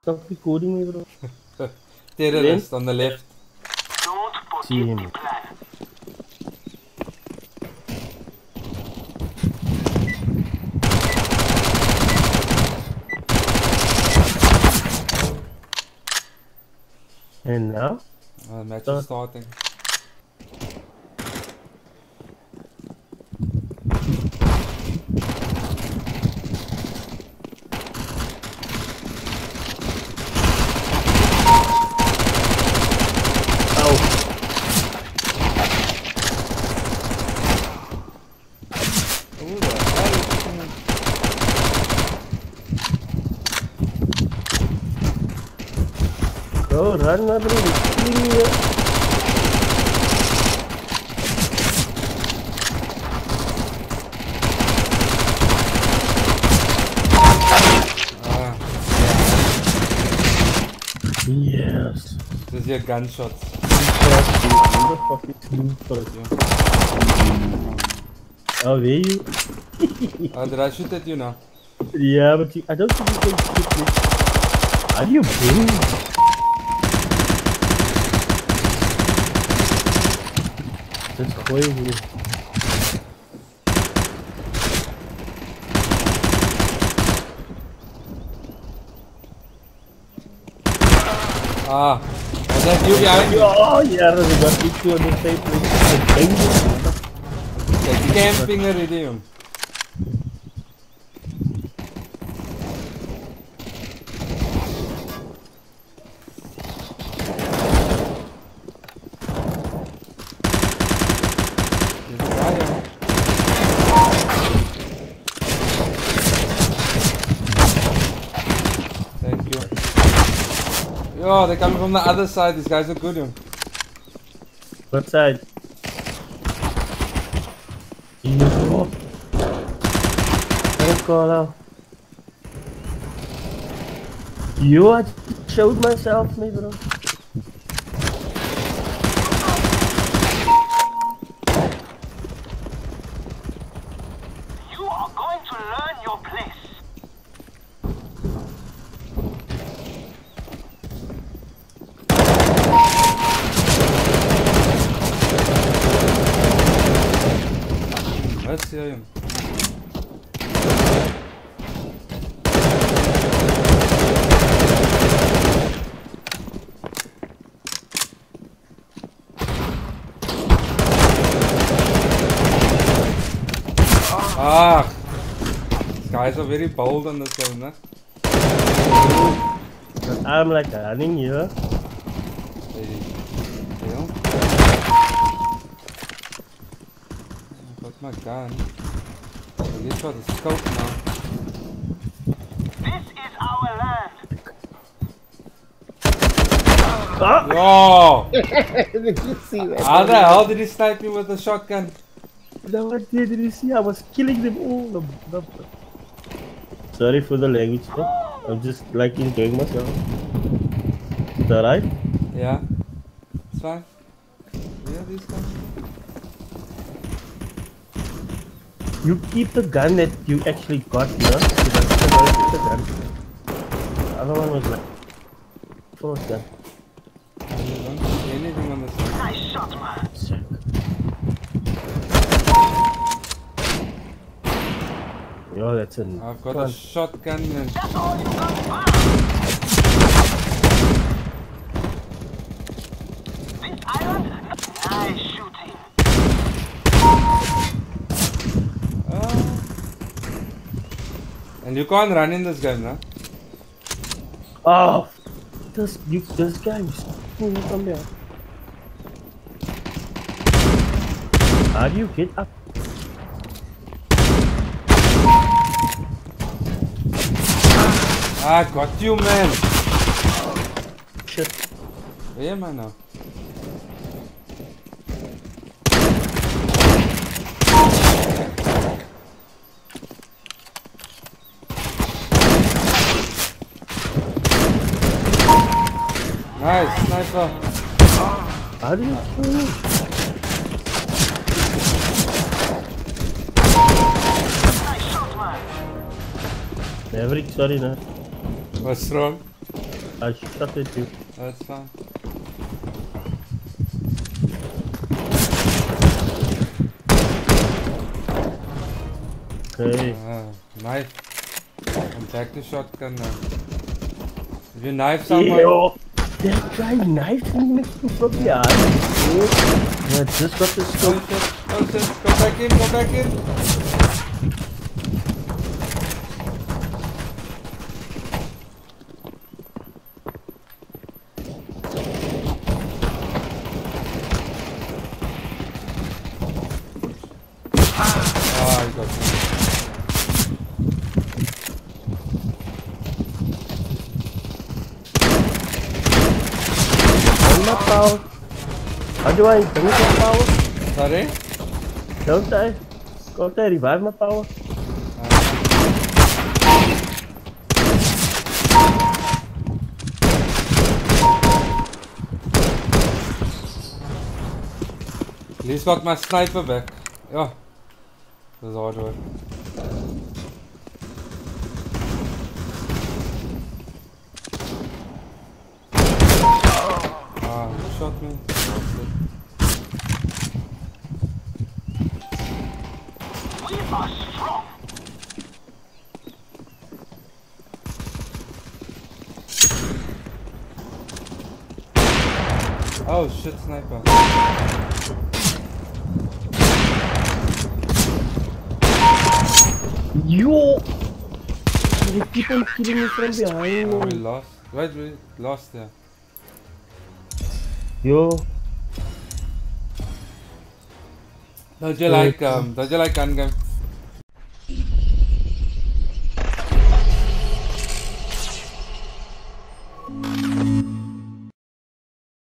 Stop recording me, bro. Terrorist on the left. Don't see him. And now? Match is starting. Bro, run, bro. Yes. This is your gunshots. Oh, where you? Did I shoot at you now? Yeah, but I don't think you can shoot this. Are you been? That's crazy. Was that you behind you? Oh, yeah, there's a gun issue on the same place. Kijk, camping already, jong. Thank you. Yo, they're coming from the other side. These guys are good, yo. What side? No. Don't call out. I showed myself, me, bro. You are going to learn your place. Let's see him. These guys are very bold on this game, huh? But I'm like running here. Got my gun. Let's try the scope now. This is our land. Yo! Did you see that? How the hell did he snipe me with a shotgun? No, what did you see? I was killing them all. Sorry for the language, bro. I'm just like enjoying myself. Is that right? Yeah. It's fine. Yeah, these guys. You keep the gun that you actually got here. The gun. The other one was like first gun. I don't see anything on this side. Nice shot, man. Sick. Yo, that's an. I've got a shotgun and That's all you got. This island, nice shooting. and you can't run in this game, huh? Oh, this guy is from there. How do you get up? Got you, man. Shit. Where am I now? Nice, sniper. How do you kill him? Nice shot, man. Maverick, sorry, no. What's wrong? I shot at you. That's fine. Okay. Knife. I'm back to shotgun now. If you knife someone. Yo, that guy knifed me from behind. Yeah, just got the scope. Oh shit, go back in, go back in. Ah, he got me. I'm not power. How do I bring my power? Sorry? Don't I? Can't I revive my power? At least got my sniper back. Yeah. That was hard work. Ah, you shot me. We are strong. Oh shit, sniper. Yo! They keep on killing me from behind. Oh, we lost. Wait, we lost there. Yo. Don't you like gun game?